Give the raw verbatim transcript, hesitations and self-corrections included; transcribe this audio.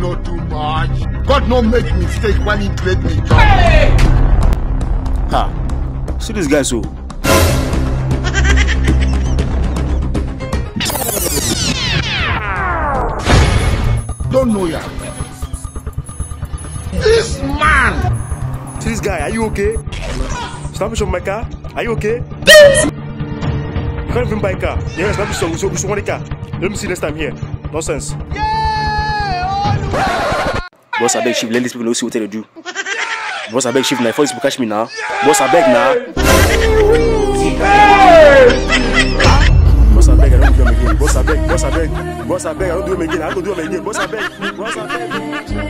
no too much. God no make mistake when he create me. Hey! Ha! See this guy so. Don't know ya. This man. See this guy, are you okay? Snap me on my car. Are you okay? You can't even buy a car. Yeah, snap me so so so one car. Let me see next time here. Nonsense. Boss, I beg shift. Let these people know see what they do. Boss, I beg shift now. Before these people catch me now. Boss, I beg now. Boss, I beg. I don't do them again. Boss, I beg. Boss, I beg. Boss, I beg. I don't do them again. I don't do them again. Boss, I beg. Boss, I beg.